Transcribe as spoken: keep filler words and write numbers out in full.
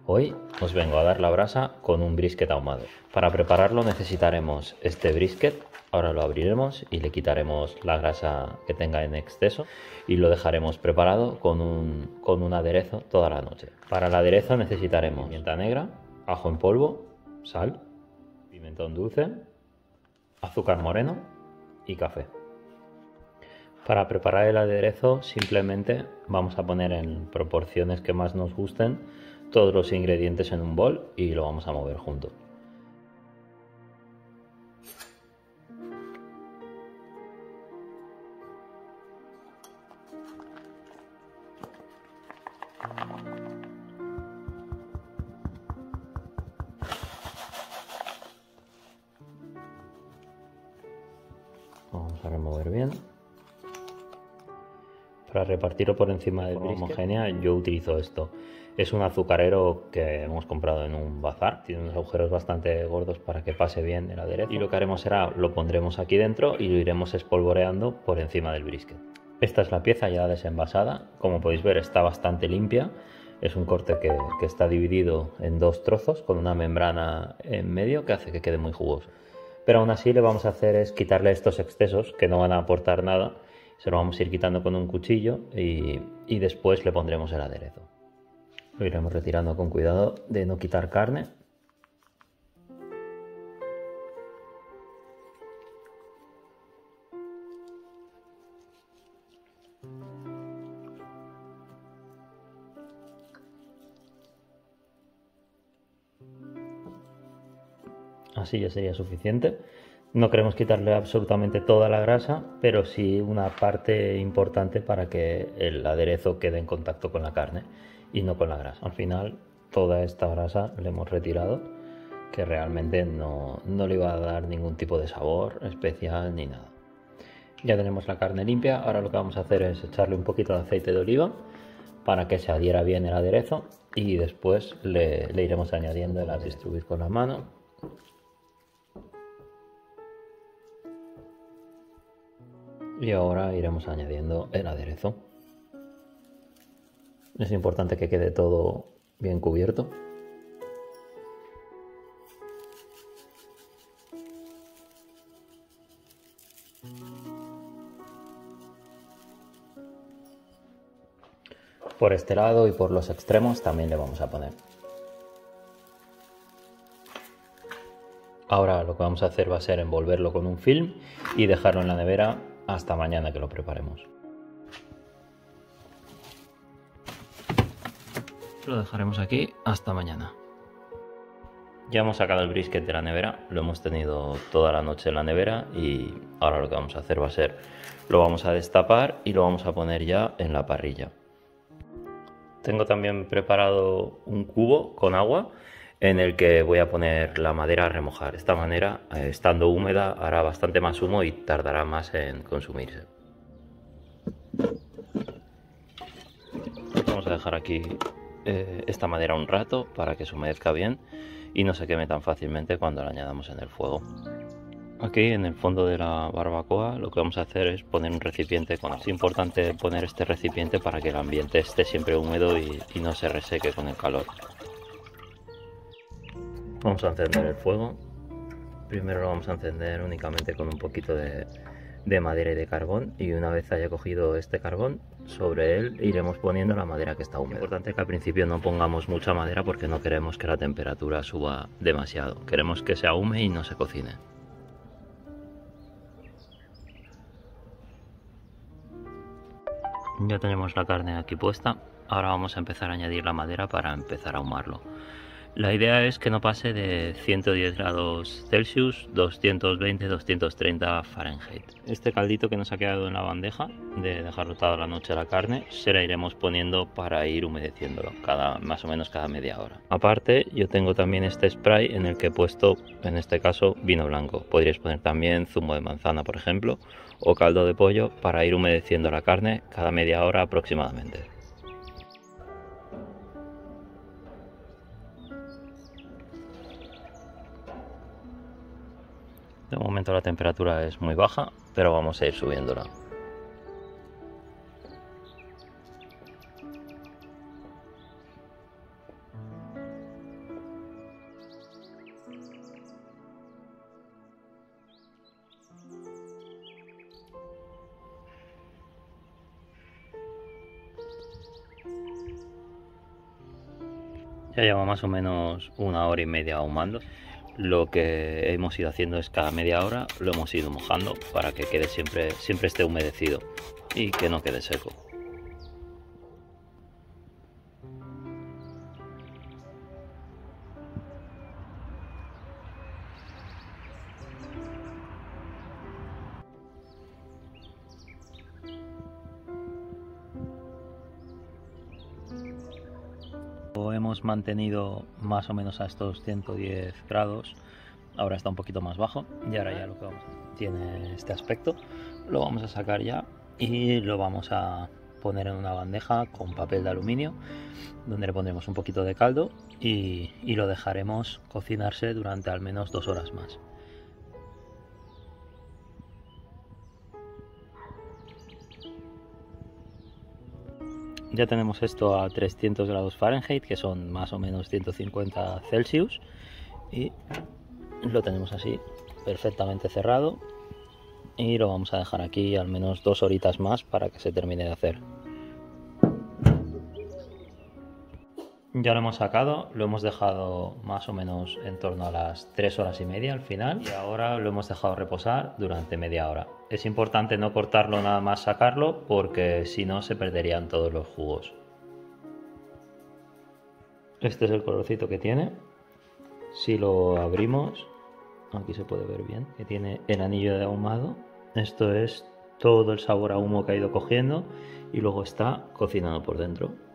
Hoy os vengo a dar la brasa con un brisket ahumado. Para prepararlo necesitaremos este brisket. Ahora lo abriremos y le quitaremos la grasa que tenga en exceso y lo dejaremos preparado con un, con un aderezo toda la noche. Para el aderezo necesitaremos pimienta negra, ajo en polvo, sal, pimentón dulce, azúcar moreno y café. Para preparar el aderezo simplemente vamos a poner en proporciones que más nos gusten todos los ingredientes en un bol y lo vamos a mover junto. Vamos a remover bien. Para repartirlo por encima del brisket homogénea yo utilizo esto. Es un azucarero que hemos comprado en un bazar. Tiene unos agujeros bastante gordos para que pase bien el aderezo. Y lo que haremos será, lo pondremos aquí dentro y lo iremos espolvoreando por encima del brisket. Esta es la pieza ya desenvasada. Como podéis ver está bastante limpia. Es un corte que, que está dividido en dos trozos con una membrana en medio que hace que quede muy jugoso. Pero aún así lo que vamos a hacer es quitarle estos excesos que no van a aportar nada. Se lo vamos a ir quitando con un cuchillo y, y después le pondremos el aderezo. Lo iremos retirando con cuidado de no quitar carne. Así ya sería suficiente. No queremos quitarle absolutamente toda la grasa, pero sí una parte importante para que el aderezo quede en contacto con la carne y no con la grasa. Al final toda esta grasa le hemos retirado, que realmente no, no le iba a dar ningún tipo de sabor especial ni nada. Ya tenemos la carne limpia. Ahora lo que vamos a hacer es echarle un poquito de aceite de oliva para que se adhiera bien el aderezo y después le, le iremos añadiendo el aderezo. Distribuir con la mano. Y ahora iremos añadiendo el aderezo. Es importante que quede todo bien cubierto. Por este lado y por los extremos también le vamos a poner. Ahora lo que vamos a hacer va a ser envolverlo con un film y dejarlo en la nevera hasta mañana que lo preparemos. Lo dejaremos aquí hasta mañana. Ya hemos sacado el brisket de la nevera, lo hemos tenido toda la noche en la nevera y ahora lo que vamos a hacer va a ser, lo vamos a destapar y lo vamos a poner ya en la parrilla. Tengo también preparado un cubo con agua en el que voy a poner la madera a remojar. De esta manera, eh, estando húmeda, hará bastante más humo y tardará más en consumirse. Vamos a dejar aquí eh, esta madera un rato para que se humedezca bien y no se queme tan fácilmente cuando la añadamos en el fuego. Aquí en el fondo de la barbacoa lo que vamos a hacer es poner un recipiente con agua. Es importante poner este recipiente para que el ambiente esté siempre húmedo y, y no se reseque con el calor. Vamos a encender el fuego. Primero lo vamos a encender únicamente con un poquito de, de madera y de carbón, y una vez haya cogido este carbón, sobre él iremos poniendo la madera que está húmeda. Es importante que al principio no pongamos mucha madera porque no queremos que la temperatura suba demasiado. Queremos que se ahume y no se cocine. Ya tenemos la carne aquí puesta. Ahora vamos a empezar a añadir la madera para empezar a ahumarlo. La idea es que no pase de ciento diez grados Celsius, doscientos veinte a doscientos treinta Fahrenheit. Este caldito que nos ha quedado en la bandeja de dejarlo toda la noche la carne, se la iremos poniendo para ir humedeciéndolo, cada, más o menos cada media hora. Aparte, yo tengo también este spray en el que he puesto, en este caso, vino blanco. Podríais poner también zumo de manzana, por ejemplo, o caldo de pollo para ir humedeciendo la carne cada media hora aproximadamente. De momento la temperatura es muy baja, pero vamos a ir subiéndola. Ya lleva más o menos una hora y media ahumando. Lo que hemos ido haciendo es cada media hora lo hemos ido mojando para que quede siempre, siempre esté humedecido y que no quede seco. Lo hemos mantenido más o menos a estos ciento diez grados. Ahora está un poquito más bajo y ahora ya lo que vamos a hacer tiene este aspecto. Lo vamos a sacar ya y lo vamos a poner en una bandeja con papel de aluminio donde le pondremos un poquito de caldo y, y lo dejaremos cocinarse durante al menos dos horas más. Ya tenemos esto a trescientos grados Fahrenheit, que son más o menos ciento cincuenta Celsius, y lo tenemos así perfectamente cerrado y lo vamos a dejar aquí al menos dos horitas más para que se termine de hacer. Ya lo hemos sacado, lo hemos dejado más o menos en torno a las tres horas y media al final y ahora lo hemos dejado reposar durante media hora. Es importante no cortarlo nada más sacarlo porque si no se perderían todos los jugos. Este es el colorcito que tiene. Si lo abrimos, aquí se puede ver bien que tiene el anillo de ahumado. Esto es todo el sabor a humo que ha ido cogiendo y luego está cocinado por dentro.